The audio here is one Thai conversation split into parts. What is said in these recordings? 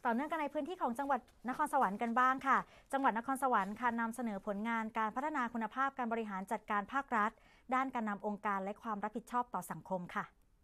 ต่อเนื่องกันในพื้นที่ของจังหวัดนครสวรรค์กันบ้างค่ะจังหวัดนครสวรรค์ค่ะนำเสนอผลงานการพัฒนาคุณภาพการบริหารจัดการภาครัฐด้านการนำองค์การและความรับผิดชอบต่อสังคมค่ะ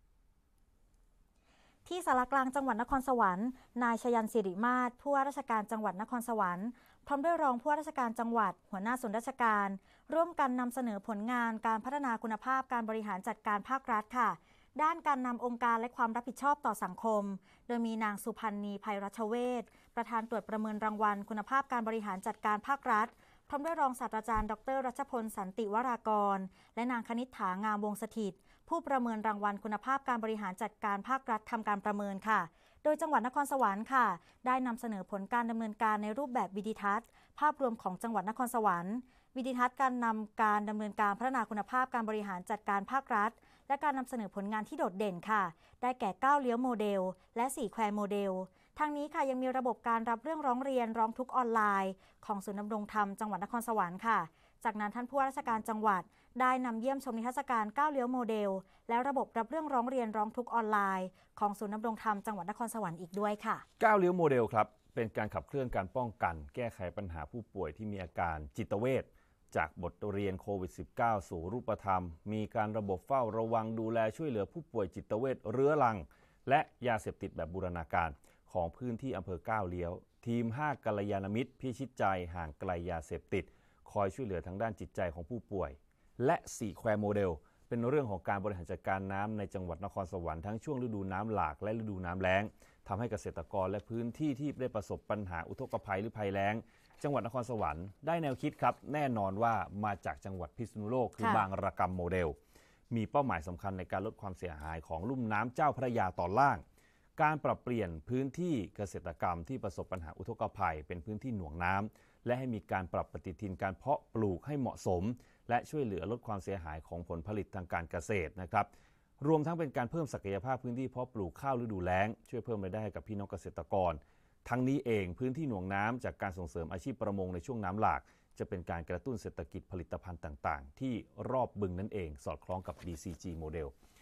ที่สารกลางจังหวัดนครสวรรค์นายชยันศิริมาศผู้ว่าราชการจังหวัดนครสวรรค์พร้อมด้วยรองผู้ว่าราชการจังหวัดหัวหน้าส่วนราชการร่วมกันนำเสนอผลงานการพัฒนาคุณภาพการบริหารจัดการภาครัฐค่ะด้านการนำองค์การและความรับผิดชอบต่อสังคมโดยมีนางสุพันธ์นีไพรัชเวชประธานตรวจประเมินรางวัลคุณภาพการบริหารจัดการภาครัฐพร้อมด้วยรองศาสตราจารย์ดร.รัชพลสันติวรากรและนางคณิษฐางามวงศ์สถิตผู้ประเมินรางวัลคุณภาพการบริหารจัดการภาครัฐทำการประเมินค่ะโดยจังหวัดนครสวรรค์ค่ะได้นำเสนอผลการดำเนินการในรูปแบบวิดีทัศน์ภาพรวมของจังหวัดนครสวรรค์วิดีทัศน์การนำการดำเนินการพัฒนาคุณภาพการบริหารจัดการภาครัฐและการนำเสนอผลงานที่โดดเด่นค่ะได้แก่9เลี้ยวโมเดลและ4แควร์โมเดลทางนี้ค่ะยังมีระบบการรับเรื่องร้องเรียนร้องทุกข์ออนไลน์ของศูนย์ดำรงธรรมจังหวัดนครสวรรค์ค่ะจากนั้นท่านผู้ว่าราชการจังหวัดได้นำเยี่ยมชมนิทรรศการ9เลี้ยวโมเดลและระบบรับเรื่องร้องเรียนร้องทุกข์ออนไลน์ของศูนย์ดำรงธรรมจังหวัดนครสวรรค์อีกด้วยค่ะ 9เลี้ยวโมเดลครับเป็นการขับเคลื่อนการป้องกันแก้ไขปัญหาผู้ป่วยที่มีอาการจิตเวชจากบทเรียนโควิด -19 สู่รูปธรรมมีการระบบเฝ้าระวังดูแลช่วยเหลือผู้ป่วยจิตเวชเรื้อรังและยาเสพติดแบบบูรณาการของพื้นที่อำเภอ9เลี้ยวทีม5กัลยาณมิตรพิชิตใจห่างไกลยาเสพติดคอยช่วยเหลือทางด้านจิตใจของผู้ป่วยและ4แควร์โมเดลเป็นเรื่องของการบริหารจัดการน้ำในจังหวัดนครสวรรค์ทั้งช่วงฤดูน้ำหลากและฤดูน้ำแล้งทำให้เกษตรกรและพื้นที่ที่ได้ประสบปัญหาอุทกภัยหรือภัยแล้งจังหวัดนครสวรรค์ได้แนวคิดครับแน่นอนว่ามาจากจังหวัดพิษณุโลกคือบางระกำโมเดลมีเป้าหมายสำคัญในการลดความเสียหายของลุ่มน้ำเจ้าพระยาตอนล่างการปรับเปลี่ยนพื้นที่เกษตรกรรมที่ประสบปัญหาอุทกภัยเป็นพื้นที่หน่วงน้ำและให้มีการปรับปฏิทินการเพาะปลูกให้เหมาะสมและช่วยเหลือลดความเสียหายของผลผลิตทางการเกษตรนะครับรวมทั้งเป็นการเพิ่มศักยภาพพื้นที่เพาะปลูกข้าวฤดูแล้งช่วยเพิ่มรายได้ให้กับพี่น้องเกษตรกรทั้งนี้เองพื้นที่หน่วงน้ำจากการส่งเสริมอาชีพประมงในช่วงน้ำหลากจะเป็นการกระตุ้นเศรษฐกิจผลิตภัณฑ์ต่างๆที่รอบบึงนั่นเองสอดคล้องกับ BCG โมเดล